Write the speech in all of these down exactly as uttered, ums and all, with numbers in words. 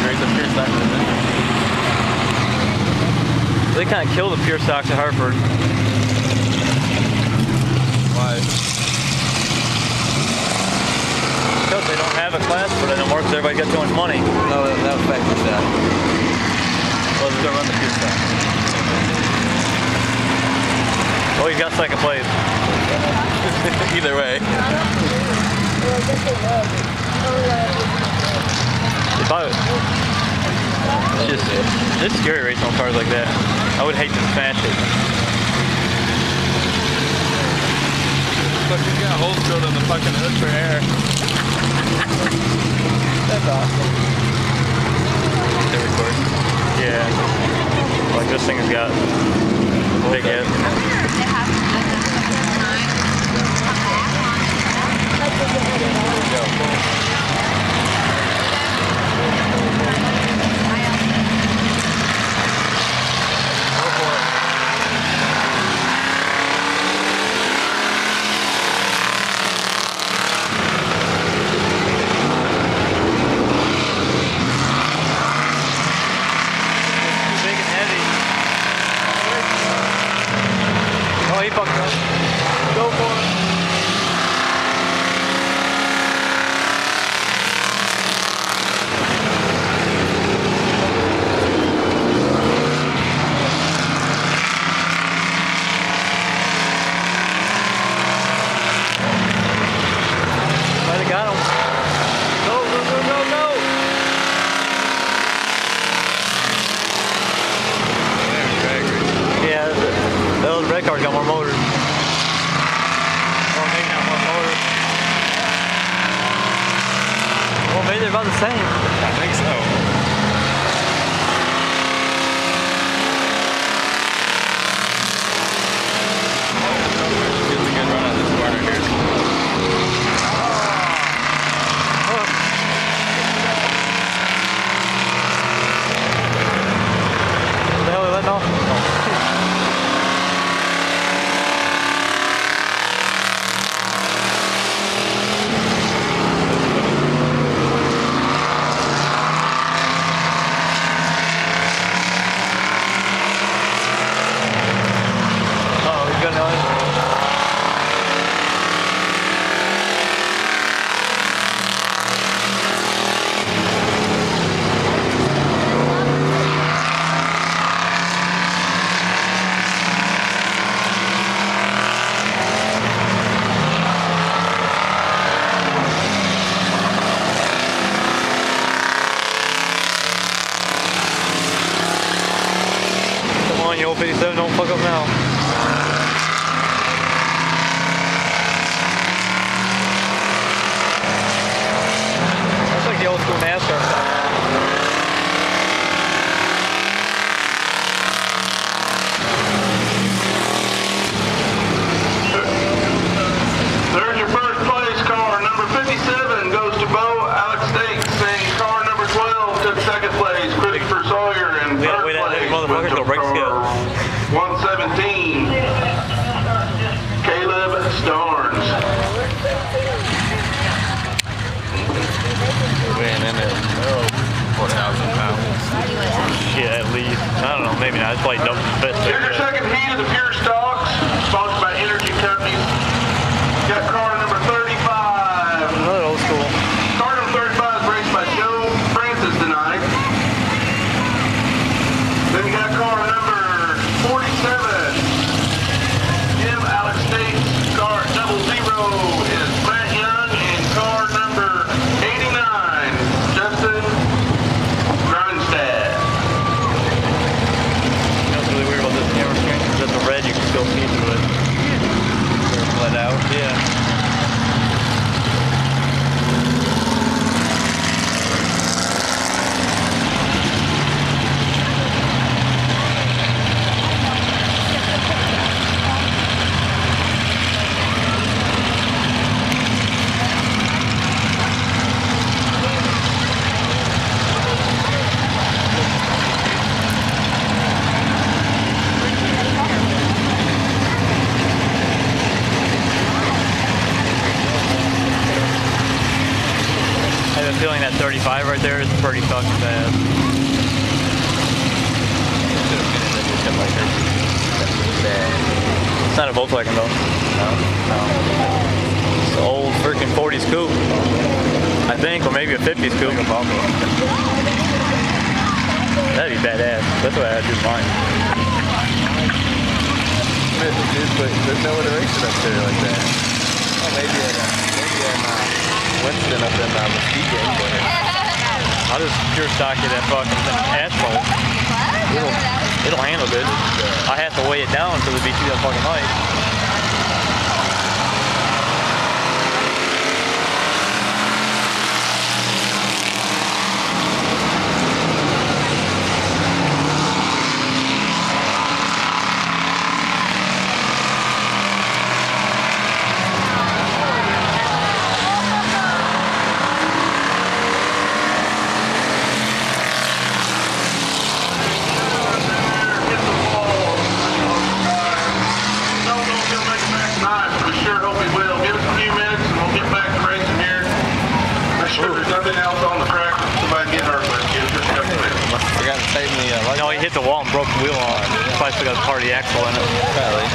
race the pure stock. They kind of kill the pure stocks at Hartford. Why? Because they don't have a class for it anymore because everybody got too much money. No, that, that affects that. Well, they're gonna run the pure stock. Oh, he's got second place. Either way. If I, it's just, it's scary racing on cars like that. I would hate to smash it. Look, you got holes drilled in the fucking hood for air. That's awesome. They record. Yeah. Like this thing has got big head. He fucked up. Go for it. Might have got him. Go, go, go, go, go. Yeah, those red cars got more motors. Well, maybe not more motors. Well, maybe they're about the same. I think so. Gets a good run on this corner here. Oh. What the hell are they letting off? You old fifty-seven, don't fuck up now. That's like the old school NASCAR style. There's your first place car. Number fifty-seven goes to Bo Alex Stakes, saying car number twelve took second place. Christopher Sawyer in We third gotta wait that place. motherfucker till breaks go. one seventeen. Caleb Starnes. Man, in it. Oh, four thousand pounds. Shit, at least. I don't know, maybe not. It's probably double the best. Here's your second heat of the Pure Stocks, sponsored by Energy Companies. Got car number thirty-five. Another old school. Car number thirty-five is raced by Joe Francis tonight. Then you got car number forty-seven. Jim Alex States. Car double zero is Brett Young. And car number eighty-nine, Justin Grunstad. You know what's really weird about this camera screen? Is that the red you can still see through it. Let out. Yeah. thirty-five right there is pretty fucking fast. It's not a Volkswagen though. No, no. It's an old freaking forties coupe, I think, or maybe a fifties coupe. That'd be badass. That's what I'd do mine. There's no one to race it up there like that. Oh, maybe in, maybe in uh, Winston up in uh, Speedway. I'll just pure stock it that fucking asphalt. It'll, it'll handle good. I have to weigh it down because it'd be too damn fucking light. No, he hit the wall and broke the wheel off. Probably still got the party axle in it. Probably.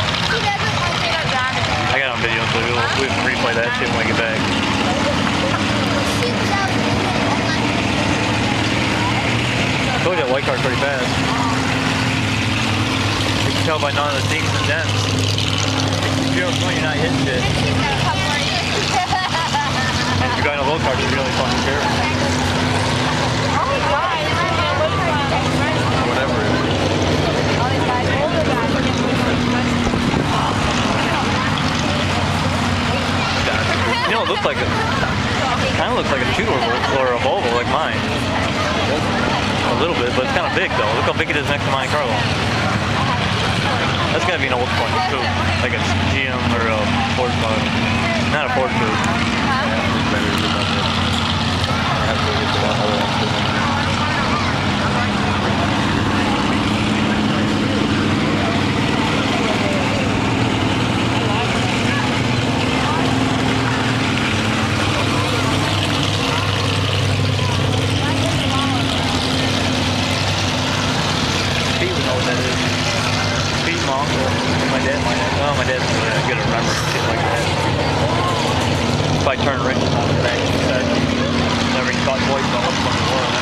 I got it on video, so we'll, we can replay that shit when we get back. I told you that white car's pretty fast. You can tell by none of the dings and dents. If you're you're not hitting shit. And if you're going a low car, you're really fucking careful. Whatever it is. You know, it looks like a, kind of looks like a two-door or a Volvo like mine. A little bit, but it's kind of big though. Look how big it is next to mine, Carlo. That's gotta be an old one too, like a G M or a Ford car. Not a Ford coupe. My dad's really good at remembering shit like that. If I turn right on the back, he said, never even thought twice about what the fuck it was.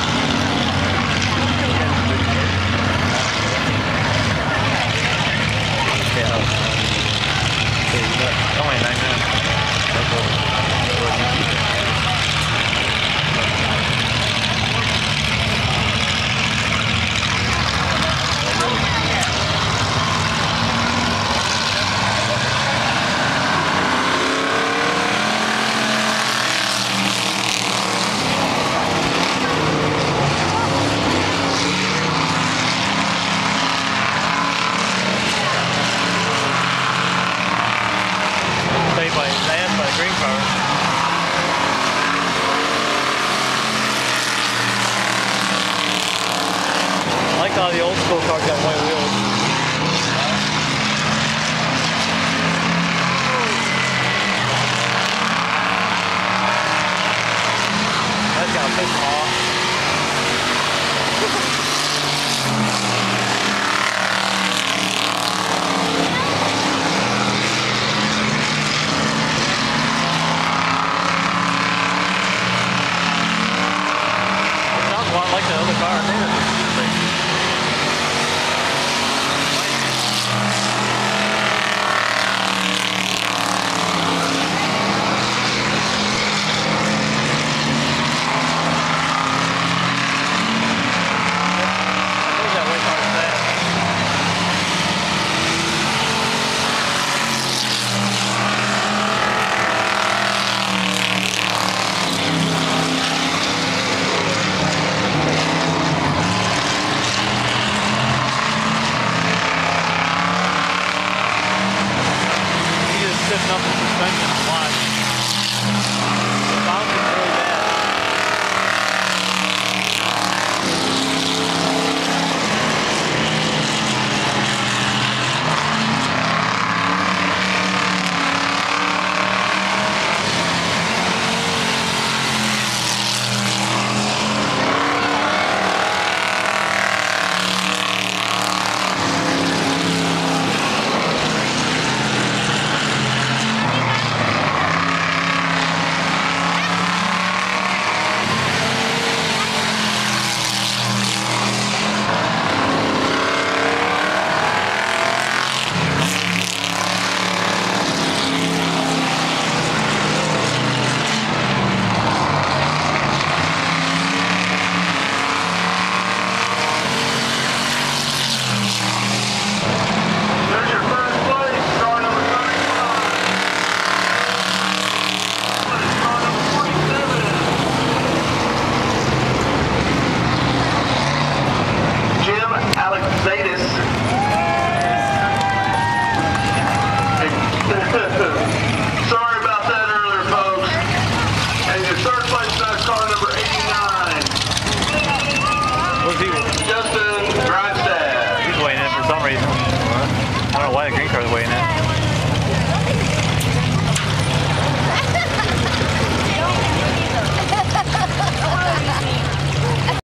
Yeah. Only nine minutes. That's all. I like how the old school cars got white wheels. That's got a piss them off. It sounds a lot like the other car I think. reason. I don't know why the green car's waiting in.